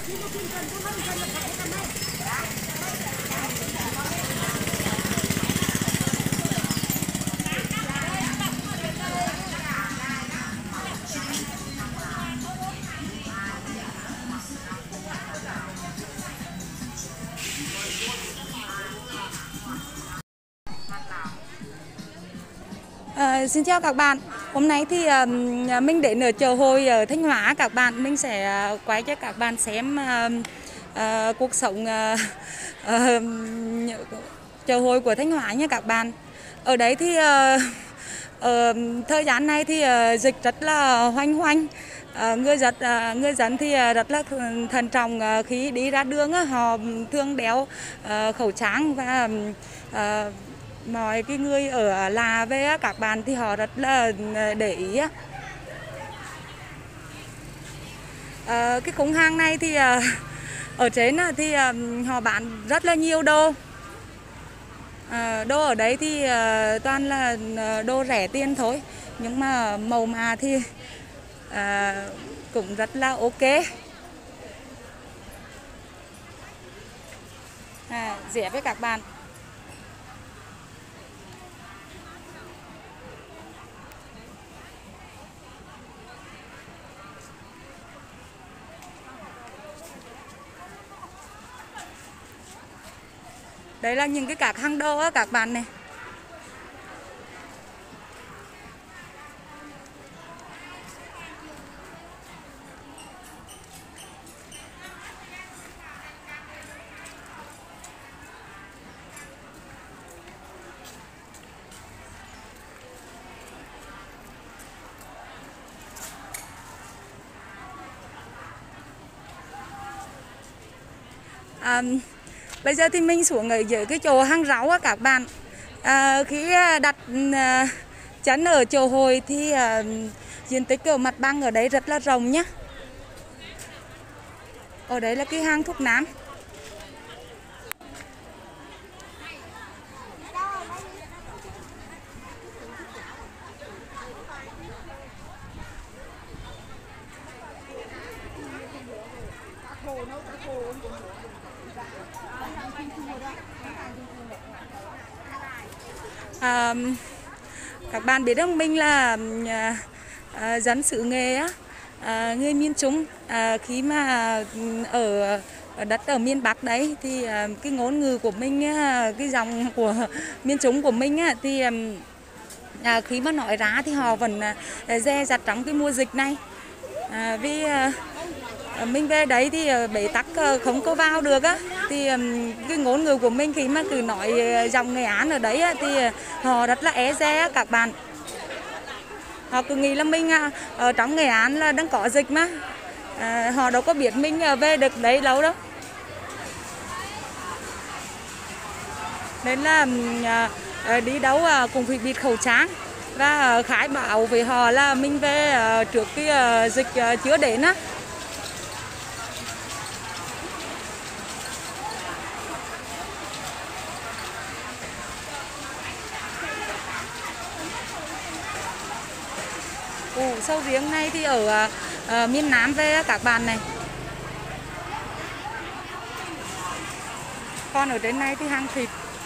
Xin chào các bạn. Hôm nay thì mình đến ở chợ Hồi ở Thanh Hóa các bạn. Mình sẽ quay cho các bạn xem cuộc sống chợ Hồi của Thanh Hóa nha các bạn. Ở đấy thì thời gian này thì dịch rất là hoành hoành. Người dân thì rất là thận trọng khi đi ra đường họ thường đeo khẩu trang và mọi cái người ở là về các bạn thì họ rất là để ý. Cái khung hàng này thì ở trên thì họ bán rất là nhiều đồ. Đồ ở đấy thì toàn là đồ rẻ tiền thôi, nhưng mà màu mã thì cũng rất là ok. Rẻ với các bạn. Đây là những cái các hàng đồ á các bạn này. Bây giờ thì mình xuống ở dưới cái chỗ hàng rau á các bạn. Khi đặt chân ở chợ Hồi thì diện tích ở mặt bằng ở đấy rất là rộng nhá. Ở đấy là cái hàng thuốc nam. Các bạn biết không, mình là dân xứ Nghệ á, người miền Trung. Khi mà ở đất ở miền Bắc đấy thì cái ngôn ngữ của mình, cái dòng của miền Trung của mình á, thì khi mà nói ra thì họ vẫn dè dặt trong cái mùa dịch này. Vì mình về đấy thì bế tắc không có vào được á, thì cái ngôn ngữ của mình khi mà cứ nói dòng Nghệ An ở đấy á, thì họ rất là e dè các bạn. Họ cứ nghĩ là mình ở trong Nghệ An là đang có dịch mà. Họ đâu có biết mình về được đấy lâu đâu. Nên là đi đâu cũng phải bịt khẩu trang và khai báo với họ là mình về trước cái dịch chưa đến á. Sầu riêng này thì ở miền Nam về các bạn này. Còn ở trên này thì hàng thịt.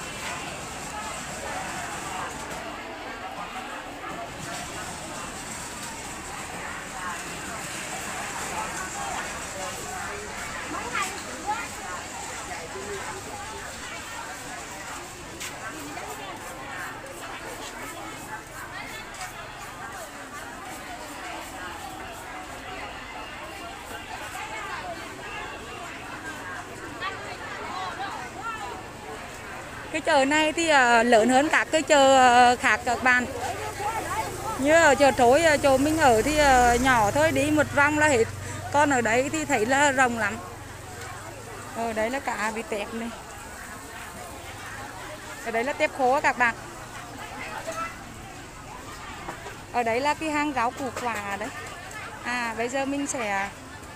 Cái chợ này thì lớn hơn các cái chợ khác các bạn. Như ở chợ Trối, chỗ mình ở thì nhỏ thôi, đi một vòng là hết. Còn ở đấy thì thấy là rộng lắm. Ở đấy là cả vịt tép này. Ở đấy là tép khô các bạn. Ở đấy là cái hàng rau củ quả đấy. Bây giờ mình sẽ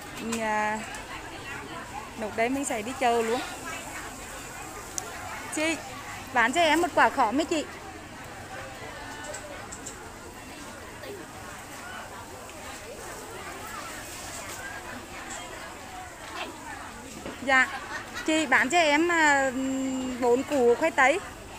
lúc đấy mình sẽ đi chờ luôn. Chị bán cho em một quả khóm mấy chị. Dạ, chị bán cho em 4 củ khoai tây.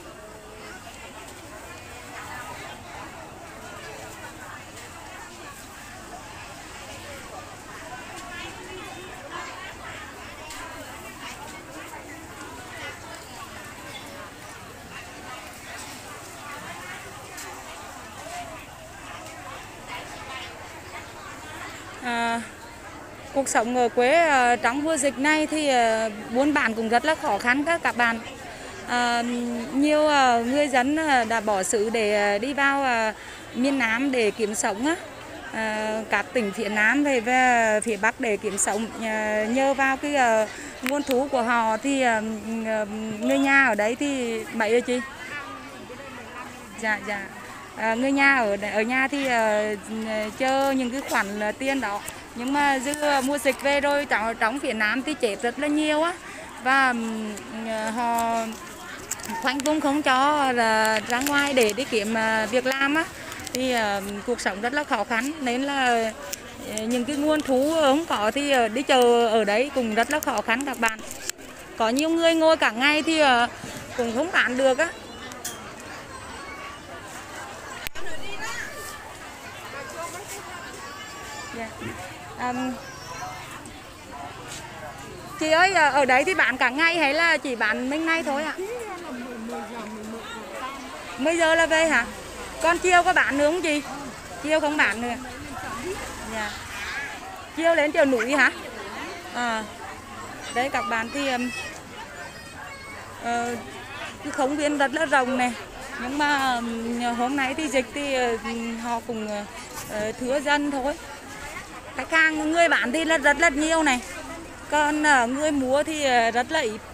Cuộc sống ở quê trong mùa dịch này thì buôn bán cũng rất là khó khăn các bạn. Nhiều người dân đã bỏ xứ để đi vào miền Nam để kiếm sống á. Các tỉnh phía Nam về phía Bắc để kiếm sống, nhờ vào cái nguồn thu của họ thì người nhà ở đấy thì mấy rồi chị? Dạ dạ. Người nhà ở nhà thì chờ những cái khoản tiền đó, nhưng mà dư mùa dịch về rồi trong phía Nam thì chết rất là nhiều á, và họ khoanh vùng không cho là ra ngoài để đi kiếm việc làm á, thì cuộc sống rất là khó khăn, nên là những cái nguồn thu không có thì đi chờ ở đấy cũng rất là khó khăn các bạn. Có nhiều người ngồi cả ngày thì cũng không bán được á. Yeah. Chị ơi, ở đấy thì bán cả ngày hay là chỉ bán mấy ngày thôi ạ? 10 giờ là về hả? Còn chiều có bán nữa không chị? Chiều không bán nữa. Yeah. Chiều đến chiều núi hả? Đấy các bạn thì cái không gian rất là rộng này, nhưng mà hôm nay thì dịch thì họ cũng thưa dân thôi. Khách hàng người bán thì là rất là nhiều này, còn người mua thì rất là ít.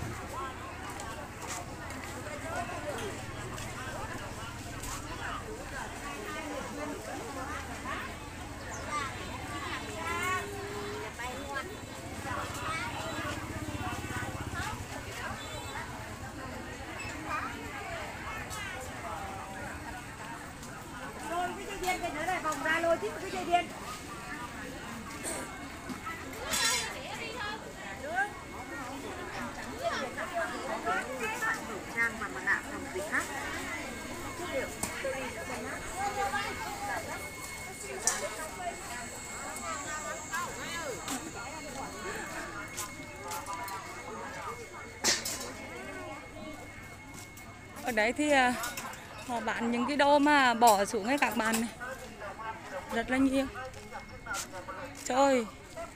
Ở đấy thì họ bán những cái đồ mà bỏ xuống ấy các bạn này, rất là nhiều. Trời,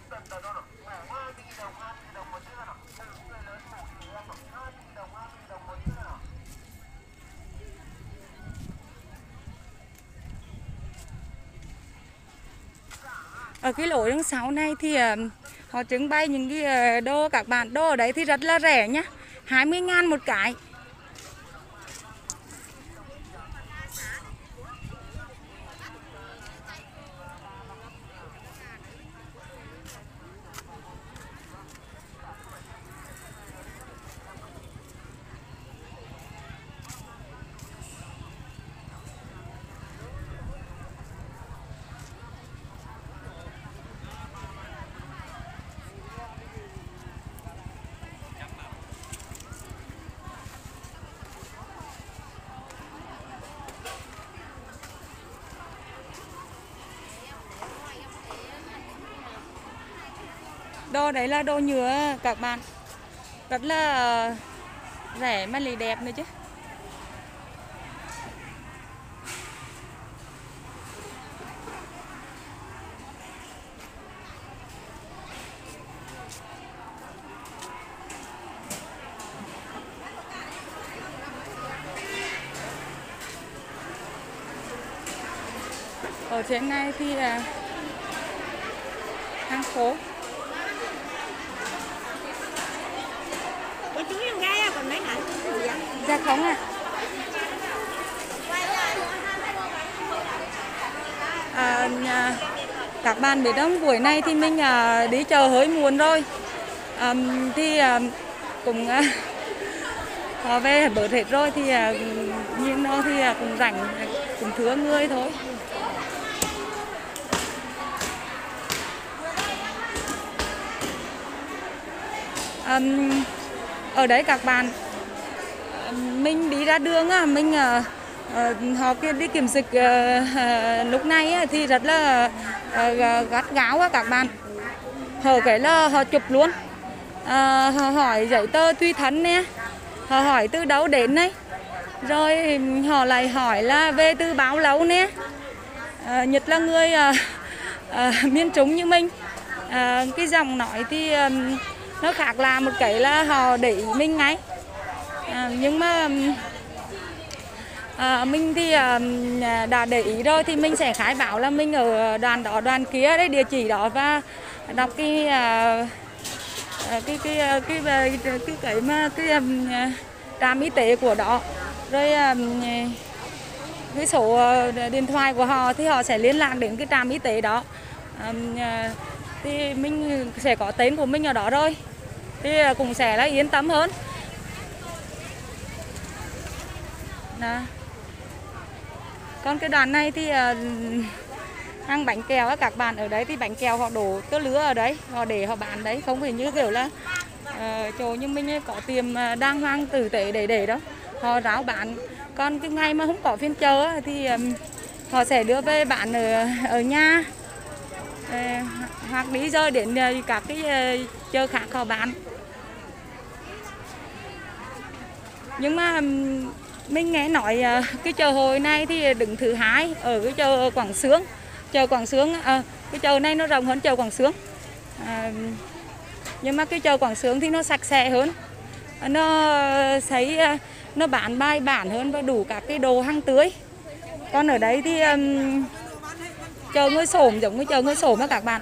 ở cái lối đằng sau này thì họ trưng bày những cái đồ các bạn. Đồ ở đấy thì rất là rẻ nhá, 20.000 một cái. Đồ đấy là đồ nhựa các bạn, rất là rẻ mà lại đẹp nữa chứ. Ở trên này thì hàng phố. Ủa chú em gái còn mấy hả? Dạ không ạ. Các bạn biết không, buổi này thì mình đi chợ hơi muộn rồi, thì cũng họ về bớt hết rồi thì nhìn nó thì cũng rảnh, cũng thưa người thôi. Ở đấy các bạn, mình đi ra đường á, mình họ kia đi kiểm dịch lúc này á, thì rất là gắt gáo á các bạn. Họ cái là họ chụp luôn, họ hỏi giấy tờ tùy thân nè, họ hỏi từ đâu đến này, rồi họ lại hỏi là về từ bao lâu nè. Nhất là người miền Trung như mình, cái giọng nói thì nó khác là một cái là họ để ý mình ngay. Nhưng mà mình thì đã để ý rồi thì mình sẽ khai báo là mình ở đoàn đó đoàn kia đấy, địa chỉ đó, và đọc cái trạm y tế của đó, rồi cái số điện thoại của họ thì họ sẽ liên lạc đến cái trạm y tế đó. Thì mình sẽ có tên của mình ở đó rồi thì cũng sẽ là yên tâm hơn. Đó. Còn cái đoàn này thì ăn bánh kẹo á các bạn, ở đấy thì bánh kẹo họ đổ tơ lứa ở đấy, họ để họ bán đấy, không phải như kiểu là chỗ như mình có tiệm đang hoang tử tế để đó, họ ráo bán. Còn cái ngày mà không có phiên chợ á, thì họ sẽ đưa về bán ở nhà, hoặc đi rồi đến các cái chợ khác họ bán. Nhưng mà mình nghe nói cái chợ hội này thì đứng thứ 2 ở cái chợ Quảng Xương. Chợ Quảng Xương, cái chợ này nó rộng hơn chợ Quảng Xương. Nhưng mà cái chợ Quảng Xương thì nó sạch sẽ hơn, nó thấy nó bán bài bản hơn và đủ các cái đồ hàng tươi. Còn ở đấy thì chợ Người Xổm giống như chợ Người Xổm á các bạn.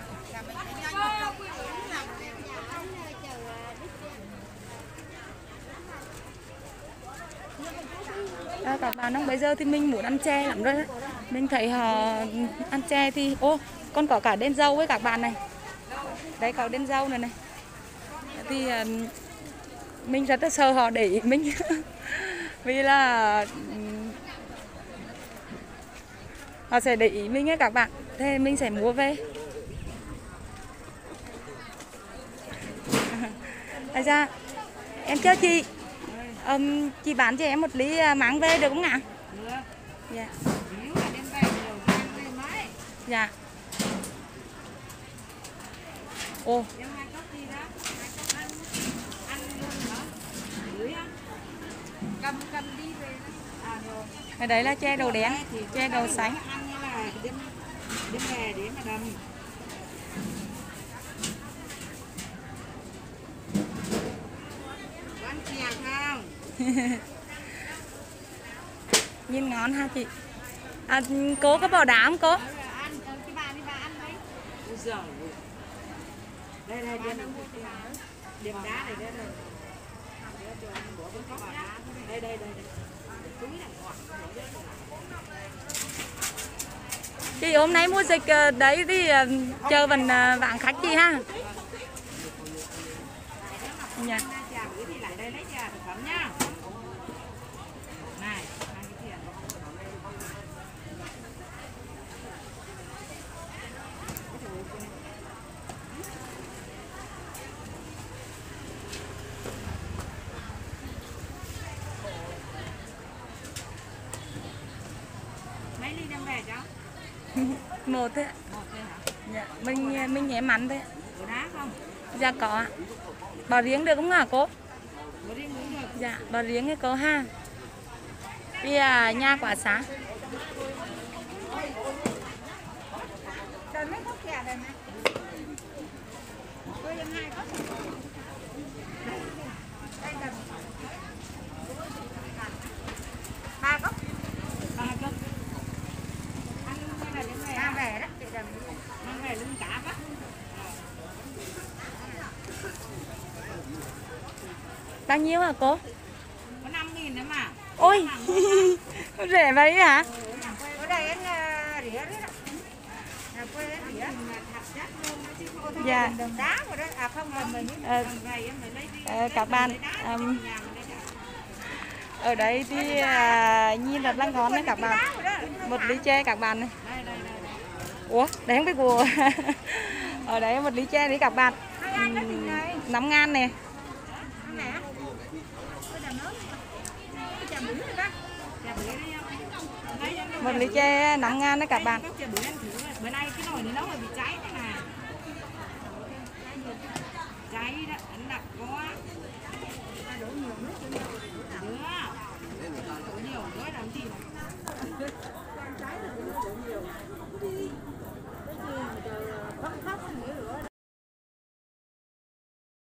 Các bạn không, bây giờ thì mình muốn ăn chè lắm rồi đó. Mình thấy họ ăn chè thì còn có cả đen dâu với các bạn này. Đấy có đen dâu này này. Thì mình rất là sợ họ để ý mình vì là họ sẽ để ý mình ấy các bạn, thế mình sẽ mua về. Ra em chào chị, chị bán cho em một ly máng về được không ạ? Dạ. Dạ. Ồ. Ở đấy là che đầu đen, che đầu xanh. Nhìn ngon ha chị. Cô có bỏ đá không cô? Đây điểm đá này đây. Đây. Chị hôm nay mua dịch đấy thì chờ vẫn vắng khách chị ha. Dạ. Mấy ly đem về cháu? Một thôi ạ. Một thôi hả? Dạ, mình nhẹ mặn thôi ạ. Có đá không? Dạ có ạ. Bò riếng được không hả cô? Bò riếng cũng được. Dạ, bò riếng cái cô ha. Vì nhà quả xá. Cần mấy cốc chè đây này. Tôi đem 2 cốc. Đây cần 3 cốc. 3 cốc. Ăn cái này đem về. Mang về đó, chị đừng mang về lưng cá quá. Bao nhiêu hả cô? Có 5.000 nữa mà. Ôi, rẻ vậy hả? Ở đây anh rỉa đấy đó. Quê anh rỉa thật chất luôn chứ không thôi. Dạ. Đừng đá vào đó. À không là mình các bạn ở đây thì nhìn rất là ngon đấy các bạn. Một ly chè các bạn này. Ủa, đấy không biết của ở đấy một ly chè đấy các bạn. 5.000 nè. ăn nè. Cái đầm lớn. Cái trà bưởi này bác. Trà bưởi đây không? Một ly chè 5.000 đấy các bạn. Trà bưởi ăn thử rồi. Bữa nay cái nồi này nấu là bị cháy thế này. Cháy đó, anh đặt quá. Đổ nhiều nước nữa. Đổ nhiều nữa làm gì mà.